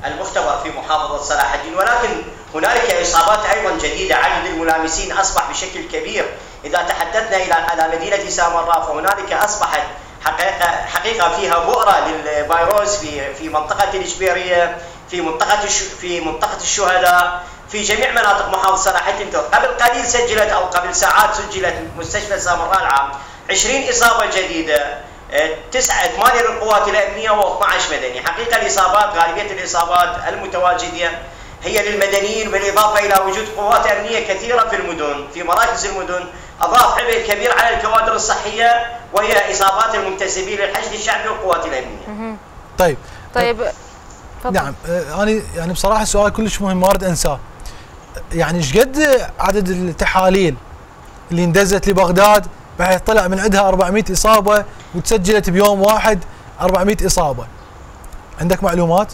المختبر في محافظة صلاح الدين، ولكن هنالك إصابات أيضا جديدة. عدد الملامسين أصبح بشكل كبير. إذا تحدثنا على مدينة سامراء فهنالك أصبحت حقيقة فيها بؤرة للفيروس في منطقة الإشبيرية، في منطقة الشهداء، في جميع مناطق محافظة صلاح الدين. قبل قليل سجلت أو قبل ساعات سجلت مستشفى سامراء العام 20 إصابة جديدة، 8 للقوات الأمنية و12 مدني. حقيقة الإصابات، غالبية الإصابات المتواجدة هي للمدنيين، بالإضافة إلى وجود قوات أمنية كثيرة في المدن، في مراكز المدن، أضاف عبء كبير على الكوادر الصحية، وهي إصابات المنتسبين للحشد الشعبي والقوات الأمنية. طيب نعم، أنا يعني بصراحة السؤال كلش مهم ما أريد أنساه. يعني ايش قد عدد التحاليل اللي اندزت لبغداد بحيث طلع من عندها 400 إصابة وتسجلت بيوم واحد 400 إصابة؟ عندك معلومات؟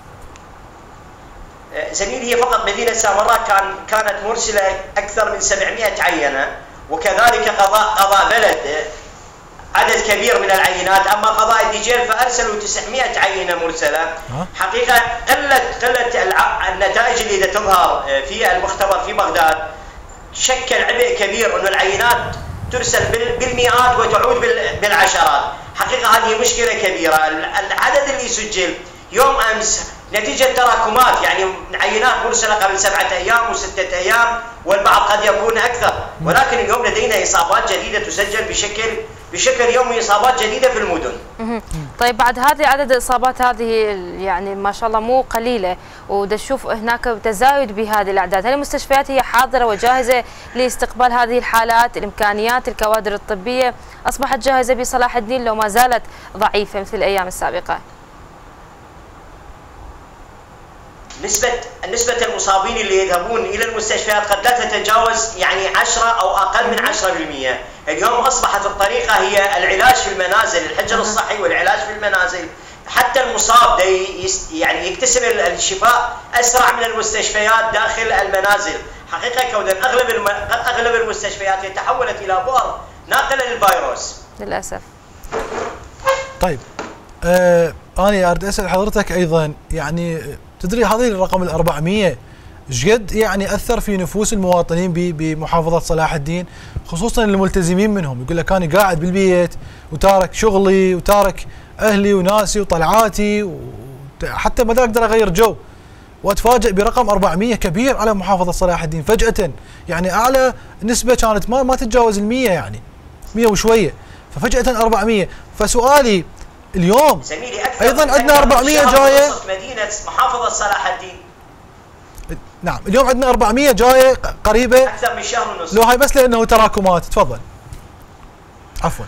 زميلي، هي فقط مدينة سامراء كانت مرسلة أكثر من 700 عينة، وكذلك قضاء بلد عدد كبير من العينات. أما قضاء الدجيل فأرسلوا 900 عينة مرسلة. حقيقة قلت النتائج اللي تظهر في المختبر في بغداد شكل عبء كبير، أن العينات ترسل بالمئات وتعود بالعشرات. حقيقة هذه مشكلة كبيرة. العدد اللي سجل يوم أمس نتيجة تراكمات، يعني عينات مرسلة قبل 7 أيام و6 أيام، والبعض قد يكون أكثر، ولكن اليوم لدينا إصابات جديدة تسجل بشكل يومي، إصابات جديدة في المدن. طيب بعد هذه عدد الإصابات هذه يعني ما شاء الله مو قليلة، ونشوف هناك تزايد بهذه الأعداد، هل المستشفيات هي حاضرة وجاهزة لاستقبال هذه الحالات؟ الإمكانيات، الكوادر الطبية أصبحت جاهزة بصلاح الدين لو ما زالت ضعيفة مثل الأيام السابقة؟ نسبة المصابين اللي يذهبون إلى المستشفيات قد لا تتجاوز يعني 10 أو أقل من 10%. اليوم أصبحت الطريقة هي العلاج في المنازل، الحجر الصحي والعلاج في المنازل. حتى المصاب يعني يكتسب الشفاء أسرع من المستشفيات داخل المنازل. حقيقة كون أغلب المستشفيات تحولت إلى بؤر ناقلة للفيروس للأسف. طيب أنا أريد أسأل حضرتك أيضا، يعني تدري هذه الرقم 400 ايش قد يعني اثر في نفوس المواطنين بمحافظه صلاح الدين، خصوصا الملتزمين منهم؟ يقول لك انا قاعد بالبيت وتارك شغلي وتارك اهلي وناسي وطلعاتي، وحتى ما اقدر اغير جو، واتفاجئ برقم 400 كبير على محافظه صلاح الدين فجاه. يعني اعلى نسبه كانت ما تتجاوز ال100، يعني 100 وشويه، ففجاه 400. فسؤالي اليوم ايضا عندنا 400 جايه مدينه محافظه صلاح الدين. نعم، اليوم عندنا 400 جايه قريبه اكثر من شهر ونص. لو هاي بس لانه تراكمات. تفضل. عفوا.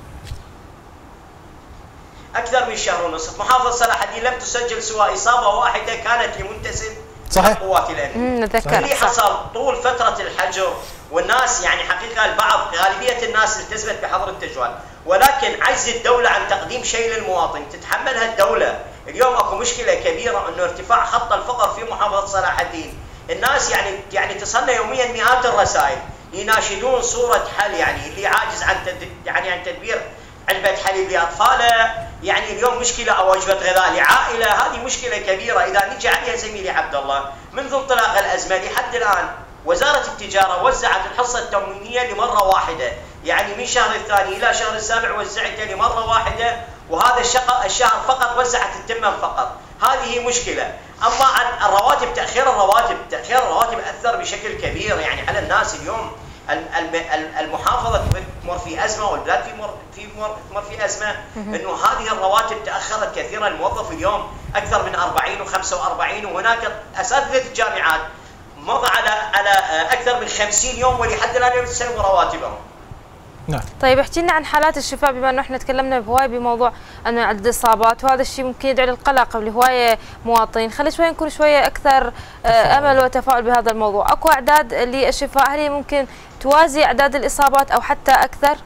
اكثر من شهر ونصف محافظه صلاح الدين لم تسجل سوى اصابه واحده كانت لمنتسب القوات الامنيه. اللي حصل طول فتره الحجر، والناس يعني حقيقه البعض غالبيه الناس التزمت بحظر التجوال، ولكن عجز الدوله عن تقديم شيء للمواطن تتحملها الدوله. اليوم اكو مشكله كبيره انه ارتفاع خط الفقر في محافظه صلاح الدين. الناس يعني تصلنا يوميا مئات الرسائل يناشدون صوره حل، يعني اللي عاجز عن تدبير علبه حليب لاطفاله، يعني اليوم مشكله او وجبه غذاء لعائله. هذه مشكله كبيره اذا نجي عليها زميلي عبد الله. منذ انطلاق الازمه لحد الان وزاره التجاره وزعت الحصه التموينيه لمره واحده، يعني من شهر الثاني الى شهر السابع وزعتها لمره واحده، وهذا الشهر فقط وزعت التمن فقط. هذه مشكله. اما عن الرواتب، تاخير الرواتب اثر بشكل كبير يعني على الناس. اليوم المحافظه تمر في ازمه، والبلاد تمر في ازمه، انه هذه الرواتب تاخرت كثيرا. الموظف اليوم اكثر من 40 و45، وهناك اساتذه الجامعات مضى على اكثر من 50 يوم ولحد الان لم يستلموا رواتبهم. نعم. طيب احكي لنا عن حالات الشفاء، بما انه احنا تكلمنا بهوايه بموضوع انه عدد الاصابات، وهذا الشيء ممكن يدعو للقلق لهوايه مواطنين. خلي شوي نكون شويه اكثر امل وتفاؤل بهذا الموضوع. اكو اعداد للشفاء، هل هي ممكن توازي اعداد الاصابات او حتى اكثر؟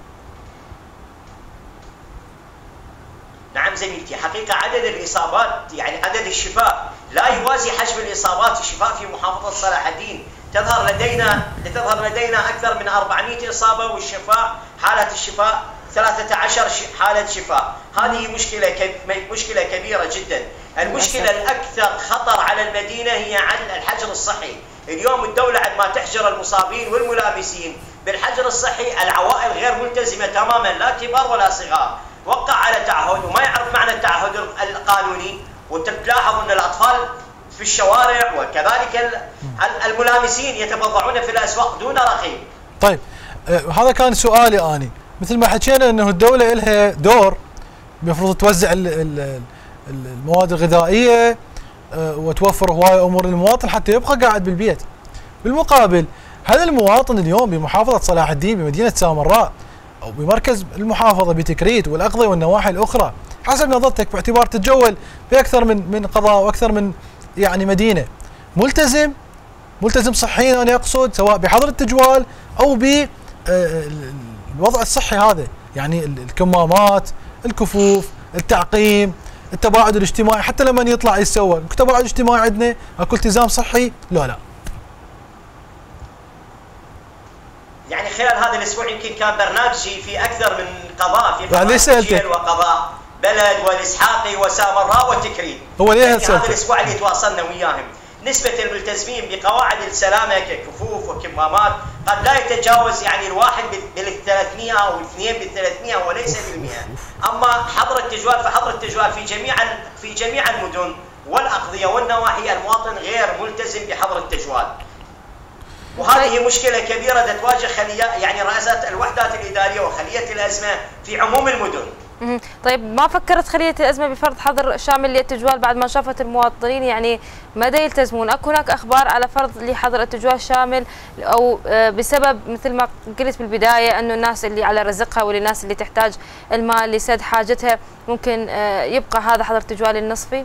نعم زميلتي، حقيقه عدد الاصابات يعني عدد الشفاء لا يوازي حجم الاصابات. الشفاء في محافظه صلاح الدين تظهر لدينا اكثر من 400 اصابه، والشفاء حاله الشفاء 13 حاله شفاء. هذه مشكله كبيره جدا. المشكله الاكثر خطر على المدينه هي عن الحجر الصحي. اليوم الدوله عندما تحجر المصابين والملامسين بالحجر الصحي، العوائل غير ملتزمه تماما، لا كبار ولا صغار، وقع على تعهد وما يعرف معنى التعهد القانوني، وتلاحظ ان الاطفال في الشوارع وكذلك الملامسين يتبضعون في الاسواق دون رقيب. طيب هذا كان سؤالي اني، مثل ما حكينا انه الدوله لها دور، المفروض توزع المواد الغذائيه وتوفر هوايه امور للمواطن حتى يبقى قاعد بالبيت. بالمقابل هل المواطن اليوم بمحافظه صلاح الدين بمدينه سامراء او بمركز المحافظه بتكريت والاقضيه والنواحي الاخرى حسب نظرتك باعتبار تتجول باكثر من قضاء واكثر من يعني مدينه، ملتزم صحيا انا اقصد، سواء بحظر التجوال او بالوضع الصحي هذا، يعني الكمامات، الكفوف، التعقيم، التباعد الاجتماعي، حتى لما يطلع يتسوق تباعد اجتماعي عندنا، اكو التزام صحي؟ لا يعني خلال هذا الاسبوع يمكن كان برنامجي في اكثر من قضاء، في قضاء الجيل وقضاء بلد والاسحاقي وسامراء وتكريت. هو ليه يعني هذا الاسبوع اللي تواصلنا وياهم نسبة الملتزمين بقواعد السلامة ككفوف وكمامات قد لا يتجاوز يعني الواحد بال300 او الاثنين بال300 وليس بال100. اما حظر التجوال فحظر التجوال في جميع المدن والاقضية والنواحي، المواطن غير ملتزم بحظر التجوال. وهذه مشكلة كبيرة تواجه يعني رئاسات الوحدات الإدارية وخلية الأزمة في عموم المدن. طيب ما فكرت خلية الأزمة بفرض حظر شامل للتجوال بعد ما شافت المواطنين يعني مدى يلتزمون؟ أكو هناك أخبار على فرض لحظر التجوال شامل أو بسبب مثل ما قلت بالبداية أنه الناس اللي على رزقها والناس اللي تحتاج المال لسد حاجتها ممكن يبقى هذا حظر التجوال النصفي؟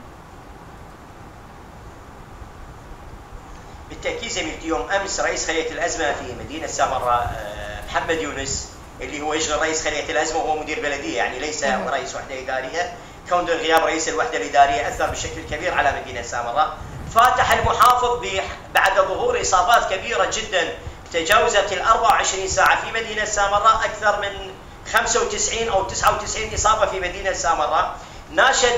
بالتأكيد زميلتي، يوم أمس رئيس خلية الأزمة في مدينة سامراء محمد يونس اللي هو يشغل رئيس خلية الأزمة وهو مدير بلدية، يعني ليس رئيس وحدة إدارية، كون غياب رئيس الوحدة الإدارية أثر بشكل كبير على مدينة سامراء. فاتح المحافظ بعد ظهور إصابات كبيرة جدا تجاوزت 24 ساعة في مدينة سامراء، أكثر من 95 أو 99 إصابة في مدينة سامراء. ناشد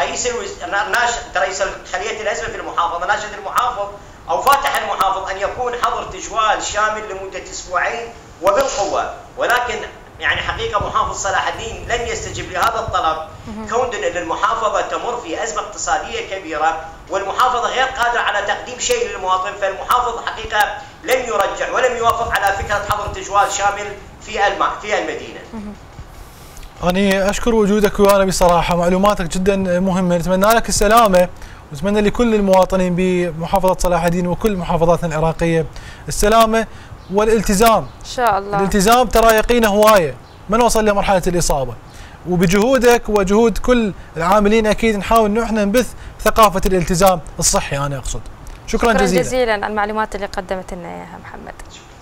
رئيس خلية الأزمة في المحافظة، ناشد المحافظ أو فاتح المحافظ أن يكون حظر تجوال شامل لمدة أسبوعين وبالقوة، ولكن يعني حقيقة محافظ صلاح الدين لم يستجب لهذا الطلب، كون أن المحافظة تمر في أزمة اقتصادية كبيرة والمحافظة غير قادرة على تقديم شيء للمواطن، فالمحافظ حقيقة لم يرجع ولم يوافق على فكرة حظر تجوال شامل في المدينة. أنا أشكر وجودك ويانا بصراحة، معلوماتك جدا مهمة، نتمنى لك السلامة ونتمنى لكل المواطنين بمحافظة صلاح الدين وكل محافظاتنا العراقية السلامة والالتزام. إن شاء الله. الالتزام ترى يقينا هواية، ما نوصل لمرحلة الإصابة، وبجهودك وجهود كل العاملين أكيد نحاول إنه إحنا نبث ثقافة الالتزام الصحي. أنا أقصد. شكرا جزيلا. شكرا جزيلا على المعلومات اللي قدمت لنا إياها محمد.